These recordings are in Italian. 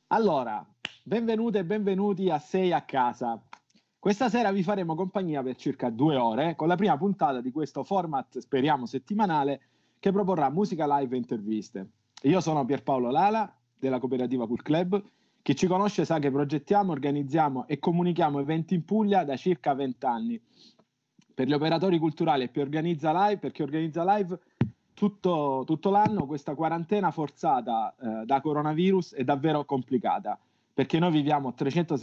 Allora, benvenute e benvenuti a Sei a casa. Questa sera vi faremo compagnia per circa 2 ore con la prima puntata di questo format, speriamo settimanale, che proporrà musica live e interviste. Io sono Pierpaolo Lala della cooperativa Cool Club. Chi ci conosce sa che progettiamo, organizziamo e comunichiamo eventi in Puglia da circa 20 anni. Per gli operatori culturali e per chi organizza live tutto l'anno, questa quarantena forzata da coronavirus è davvero complicata, perché noi viviamo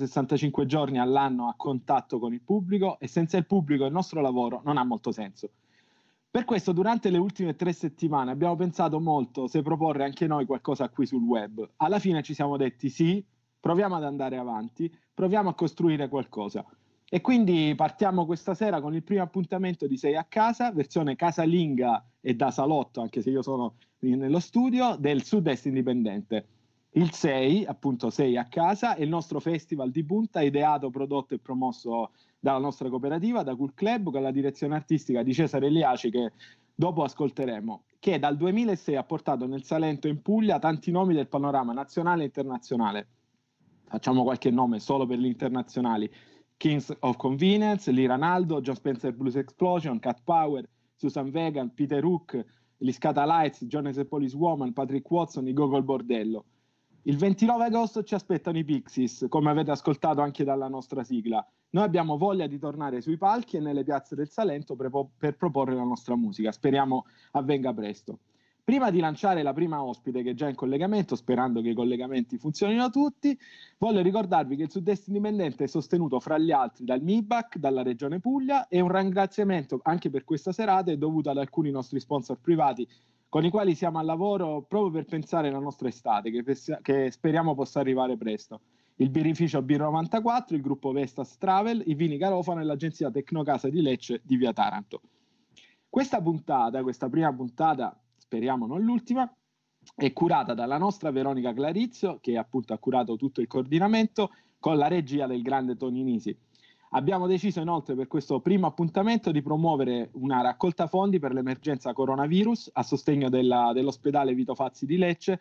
365 giorni all'anno a contatto con il pubblico e senza il pubblico il nostro lavoro non ha molto senso. Per questo durante le ultime 3 settimane abbiamo pensato molto se proporre anche noi qualcosa qui sul web. Alla fine ci siamo detti sì, proviamo ad andare avanti, proviamo a costruire qualcosa. E quindi partiamo questa sera con il primo appuntamento di Sei a casa, versione casalinga e da salotto, anche se io sono nello studio, del Sud-Est Indipendente. Il 6, appunto 6 a casa, è il nostro festival di punta ideato, prodotto e promosso dalla nostra cooperativa, da Cool Club, con la direzione artistica di Cesare Eliaci, che dopo ascolteremo, che dal 2006 ha portato nel Salento e in Puglia tanti nomi del panorama nazionale e internazionale. Facciamo qualche nome solo per gli internazionali: Kings of Convenience, Lee Ranaldo, John Spencer Blues Explosion, Cat Power, Susan Vegan, Peter Hook, gli Scata Lights, Jonas e Police Woman, Patrick Watson, i Gogol Bordello. Il 29 agosto ci aspettano i Pixies, come avete ascoltato anche dalla nostra sigla. Noi abbiamo voglia di tornare sui palchi e nelle piazze del Salento per proporre la nostra musica. Speriamo avvenga presto. Prima di lanciare la prima ospite che è già in collegamento, sperando che i collegamenti funzionino tutti, voglio ricordarvi che il Sud-Est Indipendente è sostenuto fra gli altri dal MIBAC, dalla Regione Puglia, e un ringraziamento anche per questa serata è dovuto ad alcuni nostri sponsor privati con i quali siamo al lavoro proprio per pensare alla nostra estate, che speriamo possa arrivare presto. Il birrificio B94, il gruppo Vestas Travel, i vini Garofano e l'agenzia Tecnocasa di Lecce di Via Taranto. Questa prima puntata, speriamo non l'ultima, è curata dalla nostra Veronica Clarizio, che appunto ha curato tutto il coordinamento, con la regia del grande Tony Nisi. Abbiamo deciso inoltre per questo primo appuntamento di promuovere una raccolta fondi per l'emergenza coronavirus a sostegno dell'ospedale Vito Fazzi di Lecce,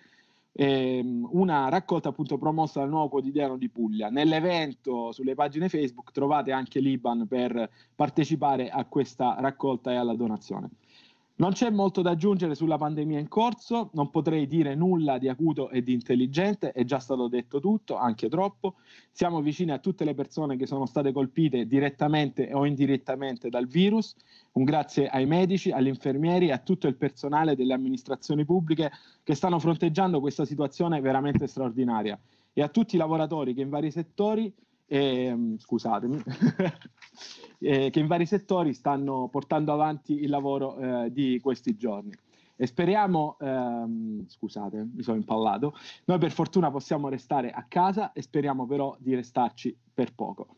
una raccolta appunto promossa dal Nuovo Quotidiano di Puglia. Nell'evento, sulle pagine Facebook, trovate anche l'IBAN per partecipare a questa raccolta e alla donazione. Non c'è molto da aggiungere sulla pandemia in corso, non potrei dire nulla di acuto e di intelligente, è già stato detto tutto, anche troppo. Siamo vicini a tutte le persone che sono state colpite direttamente o indirettamente dal virus. Un grazie ai medici, agli infermieri e a tutto il personale delle amministrazioni pubbliche che stanno fronteggiando questa situazione veramente straordinaria, e a tutti i lavoratori che in vari settori scusatemi, che in vari settori stanno portando avanti il lavoro di questi giorni. E speriamo, scusate, mi sono impallato, noi per fortuna possiamo restare a casa e speriamo però di restarci per poco.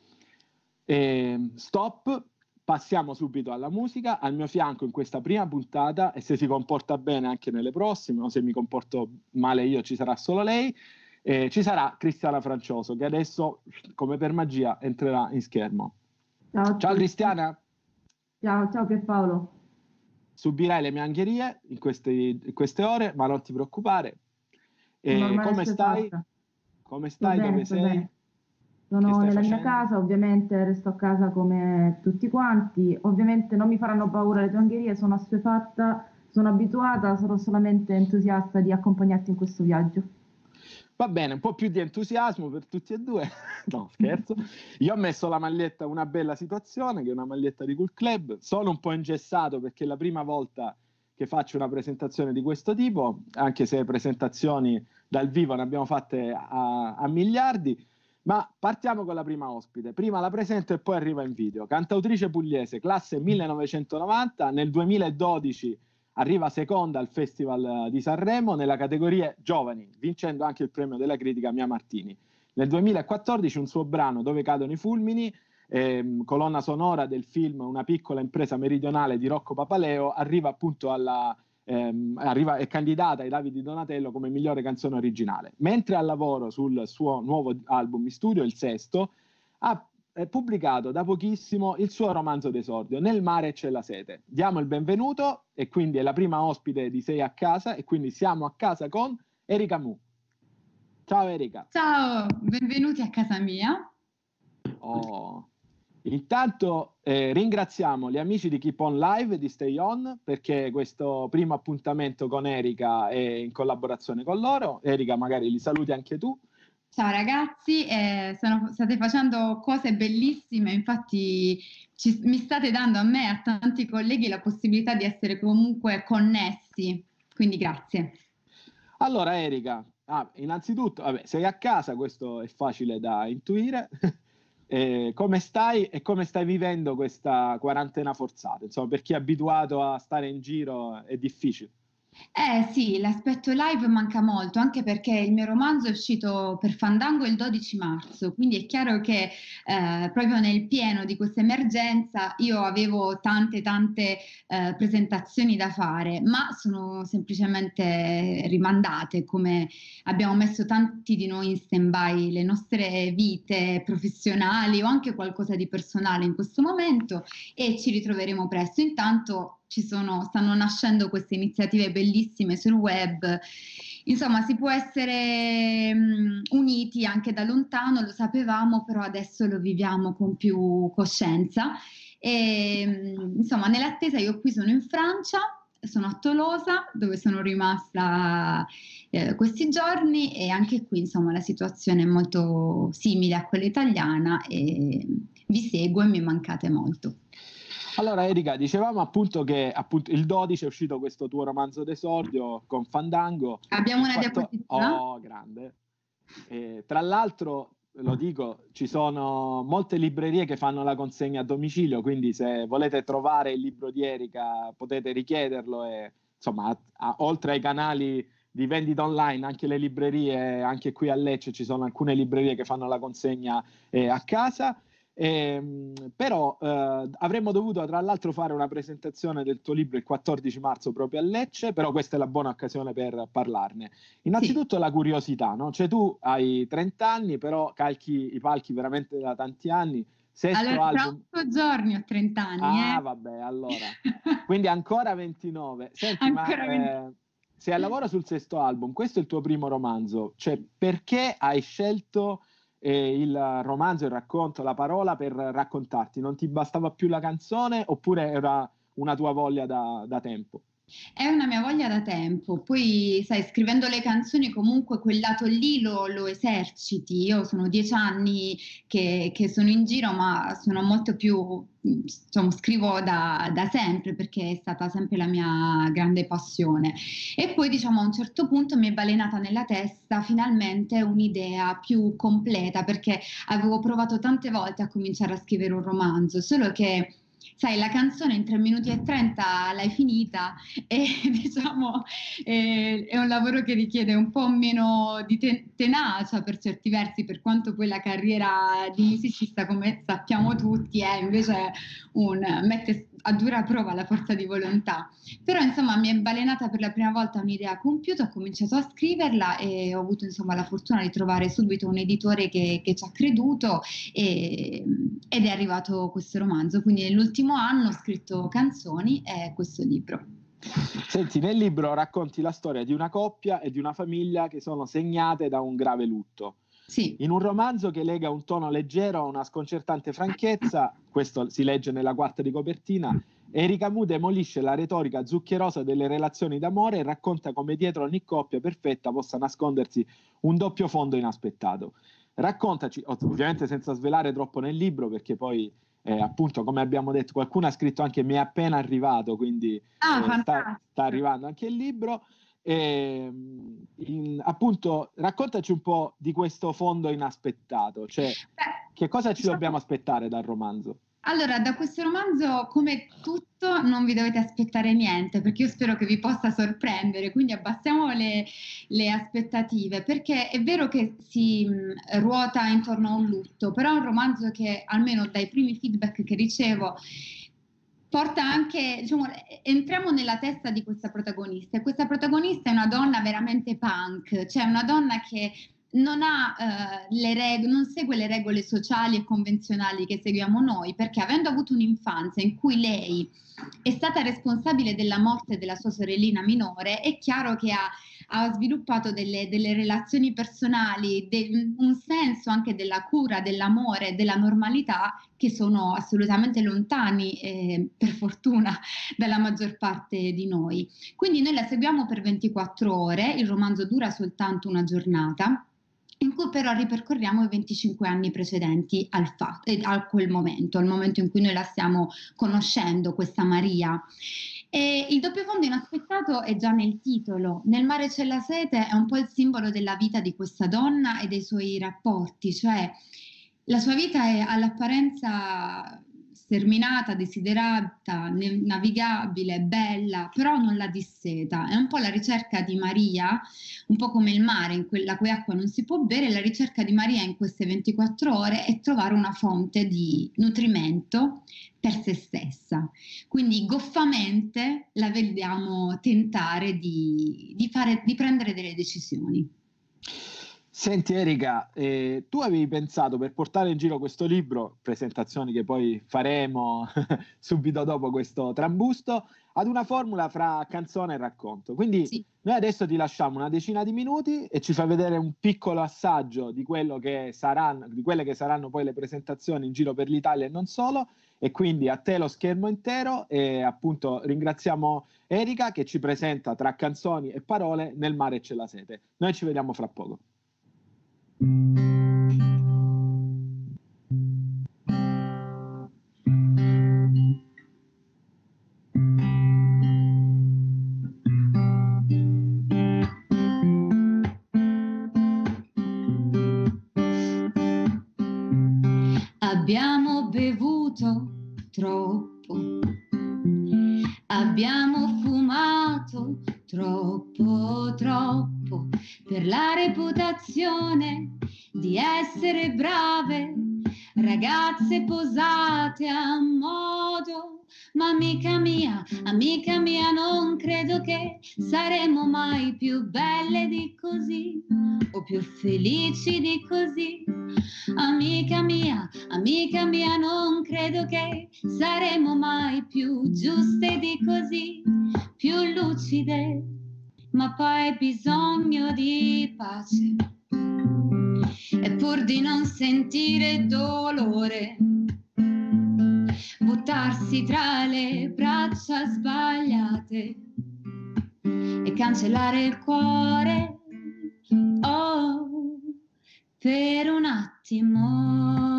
Stop, passiamo subito alla musica. Al mio fianco in questa prima puntata, e se si comporta bene anche nelle prossime, o se mi comporto male io ci sarà solo lei, ci sarà Cristiana Francioso, che adesso, come per magia, entrerà in schermo. Ciao Cristiana. Ciao Pierpaolo. Subirai le mie angherie in queste ore, ma non ti preoccupare. Come stai? Come stai? Bene, dove sei? Bene. Sono nella mia casa, ovviamente resto a casa come tutti quanti. Ovviamente non mi faranno paura le tue angherie, sono assuefatta, sono abituata, sarò solamente entusiasta di accompagnarti in questo viaggio. Va bene, un po' più di entusiasmo per tutti e due. No, scherzo. Io ho messo la maglietta Una bella situazione, che è una maglietta di Cool Club. Sono un po' ingessato perché è la prima volta che faccio una presentazione di questo tipo, anche se presentazioni dal vivo ne abbiamo fatte a miliardi. Ma partiamo con la prima ospite. Prima la presento e poi arriva in video. Cantautrice pugliese, classe 1990, nel 2012 arriva seconda al Festival di Sanremo nella categoria Giovani, vincendo anche il premio della critica Mia Martini. Nel 2014 un suo brano, Dove cadono i fulmini, colonna sonora del film Una piccola impresa meridionale di Rocco Papaleo, arriva appunto è candidata ai David di Donatello come migliore canzone originale. Mentre al lavoro sul suo nuovo album in studio, il sesto, ha pubblicato da pochissimo il suo romanzo d'esordio, Nel mare c'è la sete. Diamo il benvenuto, e quindi è la prima ospite di Sei a casa, e quindi siamo a casa con Erika Mu. Ciao Erika. Ciao, benvenuti a casa mia. Intanto ringraziamo gli amici di Keep On Live e di Stay On, perché questo primo appuntamento con Erika è in collaborazione con loro. Erika, magari li saluti anche tu. Ciao ragazzi, state facendo cose bellissime, infatti mi state dando a me e a tanti colleghi la possibilità di essere comunque connessi, quindi grazie. Allora Erika, innanzitutto sei a casa, questo è facile da intuire. Come stai e come stai vivendo questa quarantena forzata? Insomma, per chi è abituato a stare in giro è difficile. Sì, l'aspetto live manca molto, anche perché il mio romanzo è uscito per Fandango il 12 marzo, quindi è chiaro che proprio nel pieno di questa emergenza io avevo tante presentazioni da fare, ma sono semplicemente rimandate, come abbiamo messo tanti di noi in stand-by le nostre vite professionali o anche qualcosa di personale in questo momento, e ci ritroveremo presto. Intanto stanno nascendo queste iniziative bellissime sul web, insomma si può essere uniti anche da lontano, lo sapevamo, però adesso lo viviamo con più coscienza e insomma nell'attesa io qui sono in Francia, sono a Tolosa dove sono rimasta questi giorni, e anche qui insomma la situazione è molto simile a quella italiana e vi seguo e mi mancate molto. Allora Erika, dicevamo appunto che il 12 è uscito questo tuo romanzo d'esordio con Fandango. Abbiamo una diapositiva. Oh, grande. Tra l'altro, lo dico, ci sono molte librerie che fanno la consegna a domicilio, quindi se volete trovare il libro di Erika potete richiederlo e insomma, oltre ai canali di vendita online, anche le librerie, anche qui a Lecce ci sono alcune librerie che fanno la consegna a casa. Però avremmo dovuto tra l'altro fare una presentazione del tuo libro il 14 marzo proprio a Lecce, però questa è la buona occasione per parlarne. Innanzitutto sì. La curiosità, no? Cioè tu hai 30 anni, però calchi i palchi veramente da tanti anni. Allora, album... tra 8 giorni ho 30 anni. Vabbè, allora. Quindi ancora 29. Senti, ancora 20... sei al lavoro sul 6° album, questo è il tuo primo romanzo, cioè perché hai scelto il romanzo, il racconto, la parola per raccontarti? Non ti bastava più la canzone oppure era una tua voglia da tempo? È una mia voglia da tempo, poi sai, scrivendo le canzoni comunque quel lato lì lo eserciti. Io sono 10 anni che sono in giro, ma sono molto più, insomma, scrivo da sempre perché è stata sempre la mia grande passione. E poi diciamo a un certo punto mi è balenata nella testa finalmente un'idea più completa, perché avevo provato tante volte a cominciare a scrivere un romanzo, solo che sai, la canzone in 3 minuti e 30 l'hai finita e diciamo è un lavoro che richiede un po' meno di tenacia per certi versi, per quanto poi la carriera di musicista, come sappiamo tutti, è invece mette a dura prova la forza di volontà. Però insomma mi è balenata per la prima volta un'idea compiuta, ho cominciato a scriverla e ho avuto insomma la fortuna di trovare subito un editore che ci ha creduto ed è arrivato questo romanzo. Quindi nell'ultimo anno ho scritto canzoni e questo libro. Senti, nel libro racconti la storia di una coppia e di una famiglia che sono segnate da un grave lutto. Sì. In un romanzo che lega un tono leggero a una sconcertante franchezza, questo si legge nella quarta di copertina, Erika Mu demolisce la retorica zuccherosa delle relazioni d'amore e racconta come dietro ogni coppia perfetta possa nascondersi un doppio fondo inaspettato. Raccontaci, ovviamente senza svelare troppo nel libro, perché poi appunto, come abbiamo detto, qualcuno ha scritto anche mi è appena arrivato, quindi sta arrivando anche il libro. Appunto, raccontaci un po' di questo fondo inaspettato, cioè che cosa ci dobbiamo aspettare dal romanzo? Allora, da questo romanzo, come tutto, non vi dovete aspettare niente, perché io spero che vi possa sorprendere, quindi abbassiamo le aspettative, perché è vero che si ruota intorno a un lutto, però è un romanzo che, almeno dai primi feedback che ricevo, porta anche, diciamo, entriamo nella testa di questa protagonista, e questa protagonista è una donna veramente punk, cioè una donna che non ha non segue le regole sociali e convenzionali che seguiamo noi, perché avendo avuto un'infanzia in cui lei è stata responsabile della morte della sua sorellina minore. È chiaro che ha sviluppato delle relazioni personali, un senso anche della cura, dell'amore, della normalità, che sono assolutamente lontani, per fortuna, dalla maggior parte di noi. Quindi noi la seguiamo per 24 ore, il romanzo dura soltanto una giornata, in cui però ripercorriamo i 25 anni precedenti a quel momento, al momento in cui noi la stiamo conoscendo, questa Maria. E il doppio fondo inaspettato è già nel titolo. Nel mare c'è la sete è un po' il simbolo della vita di questa donna e dei suoi rapporti, cioè la sua vita è all'apparenza sterminata, desiderata, navigabile, bella, però non la disseta. È un po' la ricerca di Maria, un po' come il mare, la cui acqua non si può bere. La ricerca di Maria in queste 24 ore è trovare una fonte di nutrimento per se stessa. Quindi goffamente la vediamo tentare di prendere delle decisioni. Senti Erika, tu avevi pensato, per portare in giro questo libro, presentazioni che poi faremo subito dopo questo trambusto, ad una formula fra canzone e racconto. Quindi sì, noi adesso ti lasciamo una decina di minuti e ci fai vedere un piccolo assaggio di quelle che saranno poi le presentazioni in giro per l'Italia e non solo. E quindi a te lo schermo intero, e appunto ringraziamo Erika che ci presenta tra canzoni e parole Nel mare c'è la sete. Noi ci vediamo fra poco. Abbiamo bevuto troppo, abbiamo fumato troppo, troppo, per la reputazione di essere brave, ragazze posate a modo. Ma amica mia, non credo che saremo mai più belle di così, o più felici di così. Amica mia, non credo che saremo mai più giuste di così, più lucide, ma poi hai bisogno di pace. E pur di non sentire dolore, buttarsi tra le braccia sbagliate e cancellare il cuore, oh, per un attimo.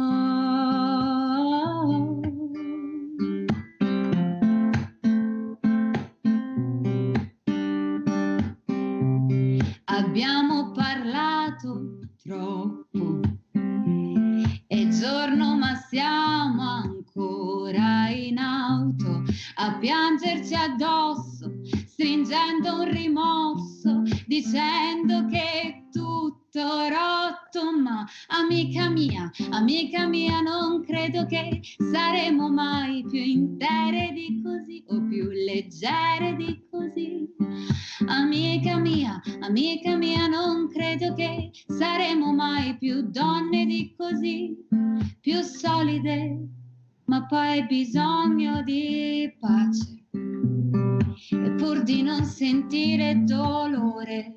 Abbiamo parlato troppo, è giorno ma siamo ancora in auto a piangerci addosso, stringendo un rimorso, dicendo che è tutto rotto. Ma amica mia, non credo che saremo mai più intere di così, o più leggere di così. Amica mia, non credo che saremo mai più donne di così, più solide, ma poi hai bisogno di pace. E pur di non sentire dolore,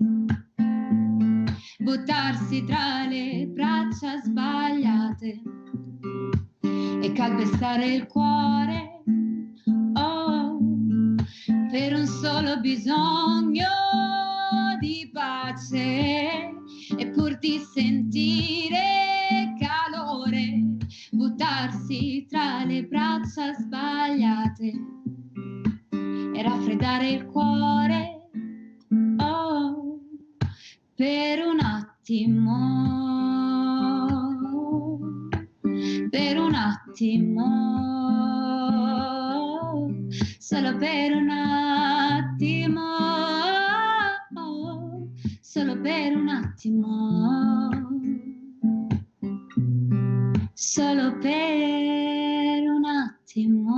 buttarsi tra le braccia sbagliate e calpestare il cuore, oh, per un solo bisogno di pace. E pur di sentire calore, buttarsi tra le braccia sbagliate e raffreddare il cuore, oh, per un attimo, per un attimo, solo per un attimo, solo per un attimo, solo per un attimo.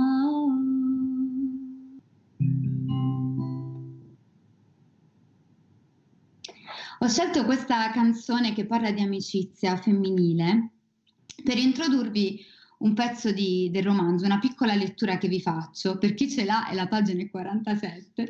Ho scelto questa canzone che parla di amicizia femminile per introdurvi un pezzo del romanzo, una piccola lettura che vi faccio, per chi ce l'ha è la pagina 47.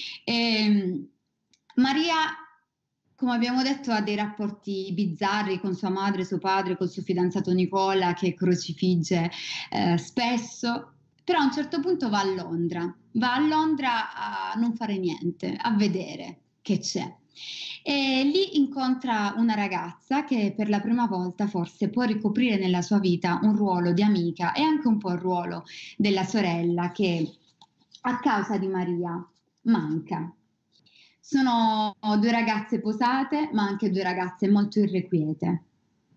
Maria, come abbiamo detto, ha dei rapporti bizzarri con sua madre, suo padre, col suo fidanzato Nicola, che crocifigge spesso, però a un certo punto va a Londra a non fare niente, a vedere che c'è. E lì incontra una ragazza che per la prima volta forse può ricoprire nella sua vita un ruolo di amica e anche un po' il ruolo della sorella che a causa di Maria manca. Sono due ragazze posate, ma anche due ragazze molto irrequiete.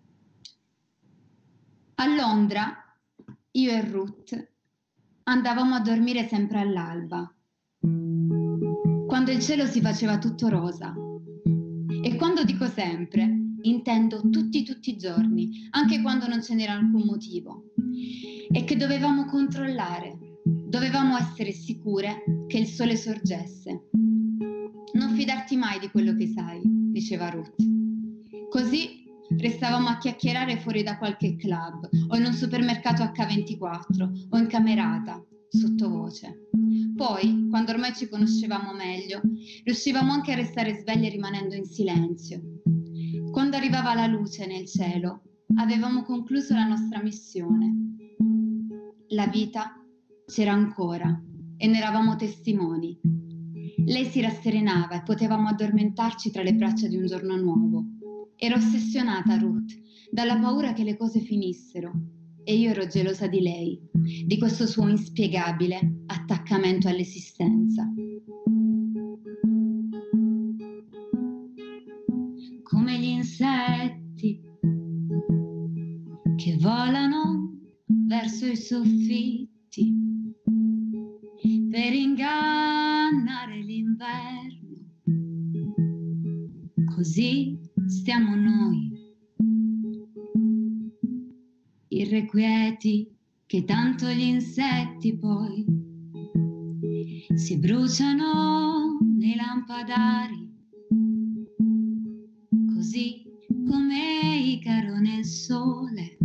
A Londra, io e Ruth andavamo a dormire sempre all'alba, quando il cielo si faceva tutto rosa. E quando dico sempre, intendo tutti i giorni, anche quando non ce n'era alcun motivo. E che dovevamo controllare, dovevamo essere sicure che il sole sorgesse. Non fidarti mai di quello che sai, diceva Ruth. Così restavamo a chiacchierare fuori da qualche club, o in un supermercato H24, o in camerata, sottovoce. Poi, quando ormai ci conoscevamo meglio, riuscivamo anche a restare sveglie rimanendo in silenzio. Quando arrivava la luce nel cielo, avevamo concluso la nostra missione. La vita c'era ancora e ne eravamo testimoni. Lei si rasserenava e potevamo addormentarci tra le braccia di un giorno nuovo. Ero ossessionata, Ruth, dalla paura che le cose finissero. E io ero gelosa di lei, di questo suo inspiegabile attaccamento all'esistenza. Come gli insetti che volano verso i soffitti per ingannare l'inverno, così stiamo noi, irrequieti, che tanto gli insetti poi si bruciano nei lampadari, così come Icaro nel sole.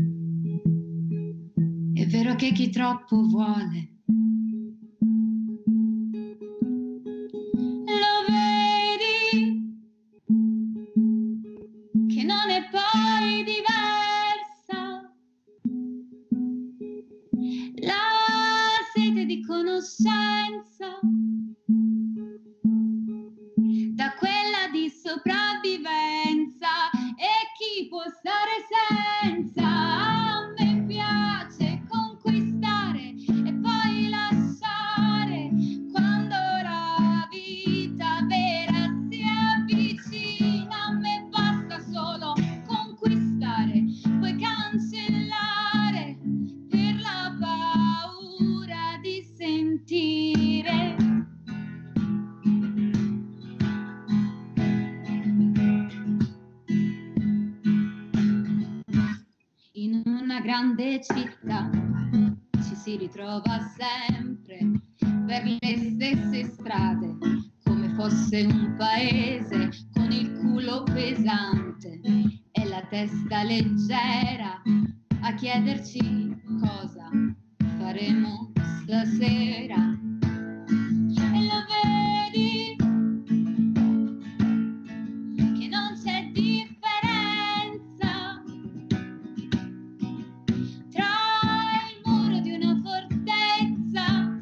È vero che chi troppo vuole lo vedi che non è poi diversa la sete di conoscenza da quella di sopravvivenza, e chi può stare senza? A me piace conquistare e poi lasciare quando la vita vera si avvicina. A me basta solo conquistare, poi cancellare per la paura di sentire. In una grande città ci si ritrova sempre per le stesse strade, come fosse un paese, con il culo pesante e la testa leggera, a chiederci cosa faremo stasera. E lo vedi che non c'è differenza tra il muro di una fortezza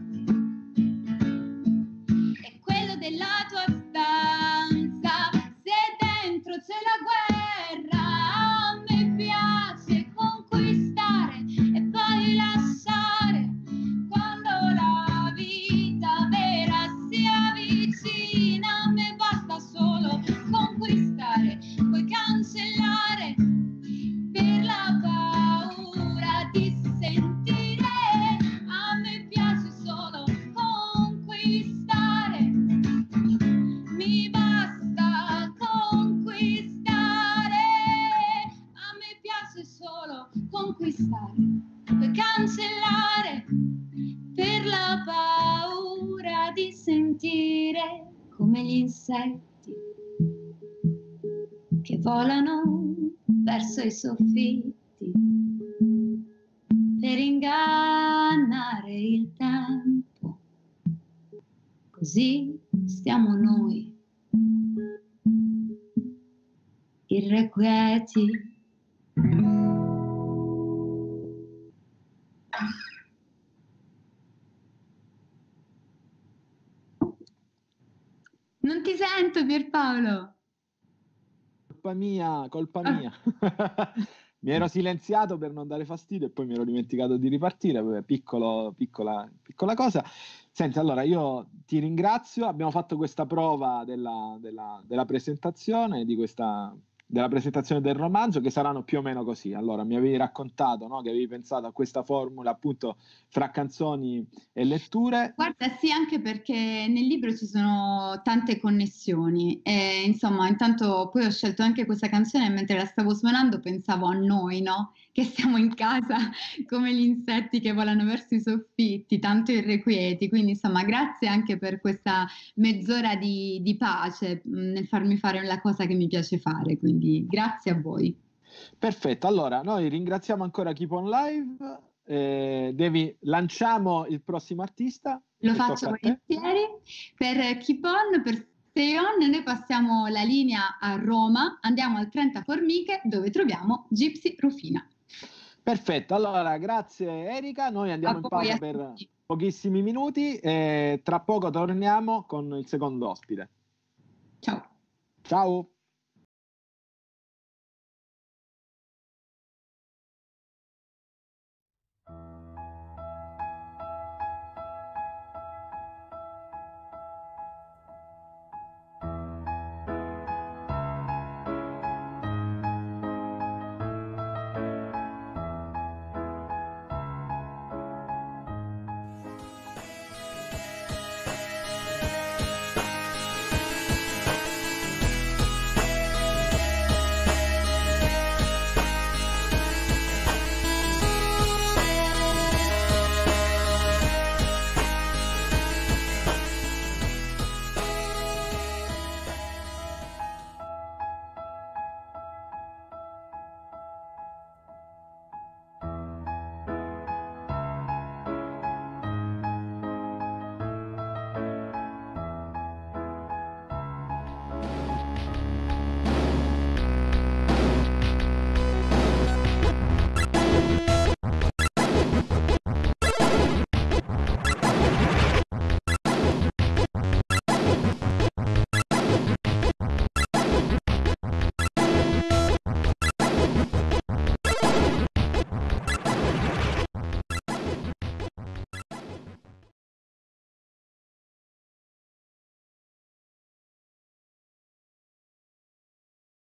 e quello della tua stanza. Se dentro c'è la guerra, a me piace conquistare e poi lasciare quando la vita vera si avvicina. A me basta solo conquistare, poi cancellare per la paura di sentire. A me piace solo conquistare, mi basta conquistare. A me piace solo conquistare, poi cancellare per la paura di sentire. Come gli insetti che volano verso i soffitti per ingannare il tempo. Così stiamo noi, irrequieti. Non ti sento, Pierpaolo. Colpa mia. Mi ero silenziato per non dare fastidio e poi mi ero dimenticato di ripartire. Piccola cosa. Senti, allora io ti ringrazio. Abbiamo fatto questa prova della presentazione, della presentazione del romanzo, che saranno più o meno così. Allora, mi avevi raccontato, no, che avevi pensato a questa formula appunto fra canzoni e letture. Guarda, sì, anche perché nel libro ci sono tante connessioni e insomma, intanto poi ho scelto anche questa canzone e mentre la stavo suonando pensavo a noi, no? Che stiamo in casa come gli insetti che volano verso i soffitti, tanto irrequieti. Quindi insomma, grazie anche per questa mezz'ora di pace nel farmi fare la cosa che mi piace fare. Quindi grazie a voi. Perfetto, allora noi ringraziamo ancora Keep On Live. Lanciamo il prossimo artista. Lo faccio volentieri. Per Keep On, per Stay On, noi passiamo la linea a Roma, andiamo al 30 Formiche dove troviamo Gypsy Rufina. Perfetto, allora grazie Erika, noi andiamo in pausa per pochissimi minuti e tra poco torniamo con il secondo ospite. Ciao. Ciao.